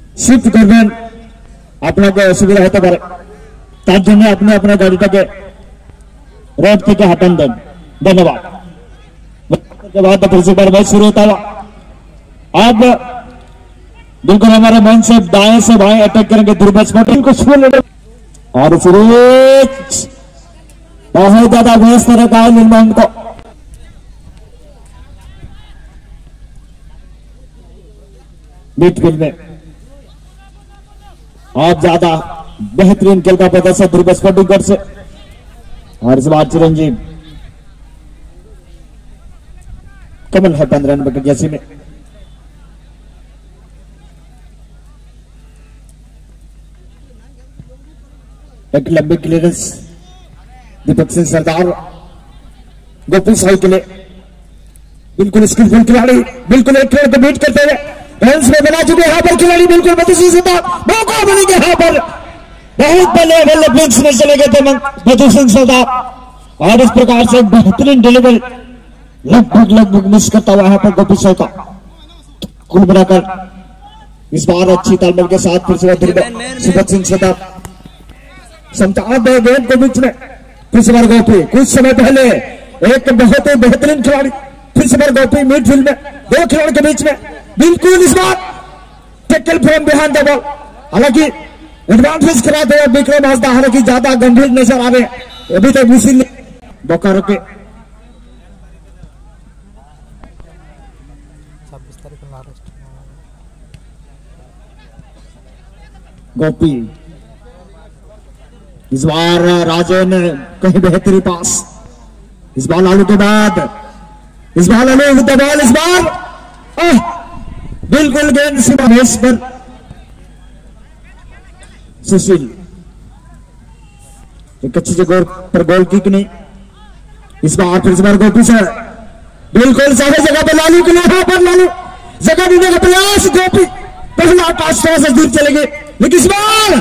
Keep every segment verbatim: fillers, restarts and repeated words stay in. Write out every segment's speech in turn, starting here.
Shift করবেন আপনাকে অসুবিধা হতে পারে, তার জন্য আপনি আপনার গাড়িটাকে रोड থেকে हटान दें। धन्यवाद। के बाद फिर से बार शुरू होता हुआ अब बिल्कुल हमारे मन से दाएं से बाएं अटैक करेंगे दुर्बल स्पोर्टिंग को छू लेंगे और फिर बहुत ज्यादा व्यस्त रखा है निर्माण को। मिडफील्ड में और ज्यादा बेहतरीन खेल का प्रदर्शन दुर्बल स्पोर्टिंग से और इस बार चिरंजीव कमल है पंद्रह विकेट जैसे में एक लंबी क्लियरेंस दीपक सिंह सरदार गोपी साई के लिए बिल्कुल स्किलफुल खिलाड़ी बिल्कुल एक खेल को बीट करते हुए रन्स में बना चुके यहाँ पर खिलाड़ी बिल्कुल बत्तीस मौका बनेंगे यहाँ पर बहुत बल्ले बल्ले पिंच में चले गए थे मधु सिंह सरदार और इस प्रकार से बेहतरीन डिलीवरी लगभग लगभग मिस करता हुआ यहाँ पर गोपी साई का कुल मिलाकर इस बार अच्छी तालमेल के साथ फिर से सुभत सिंह सरदार समझा दे गेंद के बीच में फिर से बार गोपी कुछ समय पहले एक बहुत ही बेहतरीन खिलाड़ी फिर से बार गोपी मिडफील्ड में दो खिलाड़ी के बीच में बिल्कुल इस बार tackle from behind the ball हालांकि एडवांटेज कराते हुए विक्रम हासदा हालांकि ज्यादा गंभीर नजर आ रहे हैं अभी तक उसी ने बोकारो के गोपी इस बार राजन कहीं बेहतरी पास इस बार आलू के बाद इस बार आलू विद द बॉल इस बार बिल्कुल गेंद सीमा बेस पर सुशील एक अच्छी जगह पर गोल किक नहीं इस बार फिर इस बार गोपी से बिल्कुल सही जगह पर लालू के लिए यहाँ पर लालू जगह देने का प्रयास गोपी पहला पास से दूर चले गए लेकिन इस बार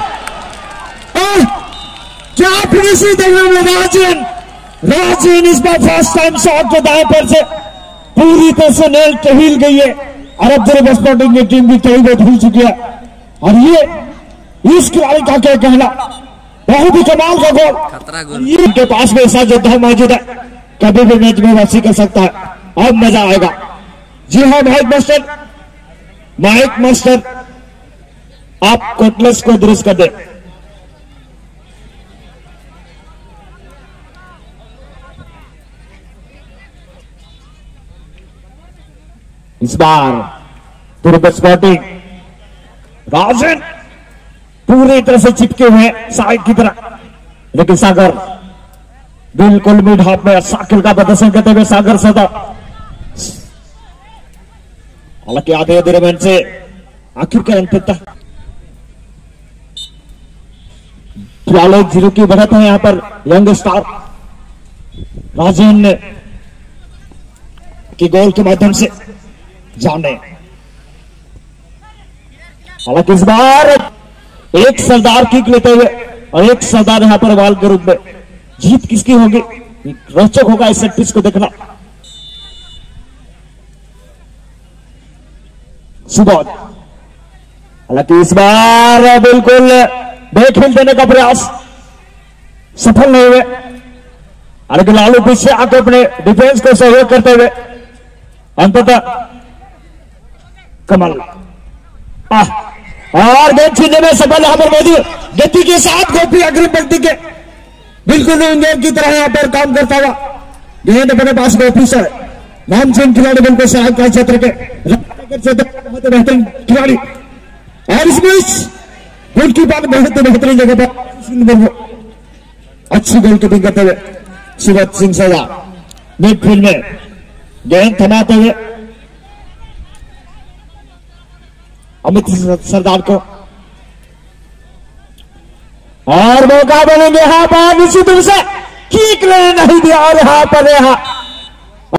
क्या फिनिशिंग देखने में राजन राजन इस बार फर्स्ट टाइम शॉट के दाएं पैर से पूरी तरह से नेल टहिल गई है अरब दुर्बल स्पोर्टिंग की टीम भी कई बार भूल चुकी है और ये इस खिलाड़ी का क्या कहना बहुत ही कमाल का गोल ये के पास में ऐसा योद्धा मौजूद है कभी भी मैच में वापसी कर सकता है अब मजा आएगा। जी हाँ माइक मास्टर माइक मास्टर आप कोटलेस को दुरुस्त कर दे। इस बार दुर्बल स्पोर्टिंग राजन पूरी तरह से चिपके हुए साइड की तरह लेकिन सागर बिल्कुल मिड हाफ में साकिल का प्रदर्शन करते हुए सागर सदा हालांकि आधे आधे मिनट से आखिरकार अंतिम तक बयालीस जीरो की बढ़त है यहाँ पर यंग स्टार राजन की गोल के माध्यम से जाने हालांकि इस बार एक सरदार किक लेते हुए और एक सरदार यहां पर वाल के रूप में जीत किसकी होगी रोचक होगा इस सेट पिच को देखना। सुबोध हालांकि इस बार बिल्कुल बेखेल देने का प्रयास सफल नहीं हुए हालांकि लालू पीछे आके अपने डिफेंस को सहयोग करते हुए अंततः कमल आह और गेंद छीनने में सफल यहां पर मौजूद गति के साथ गोपी अग्रिम पंक्ति के बिल्कुल इंग्लैंड की तरह यहां पर काम करता हुआ गेंद अपने पास गोपी से नामचीन खिलाड़ी बिल्कुल सहायक क्षेत्र के बहुत बेहतरीन खिलाड़ी और इस बीच गोल की बात बहुत बेहतरीन जगह पर अच्छी गोल कीपिंग करते हुए सुभत सिंह सरदार मिडफील्ड में गेंद थमाते हुए अमित सरदार को और मौका बनेंगे यहां पर निश्चित रूप से किक नहीं दिया और यहां पर यहां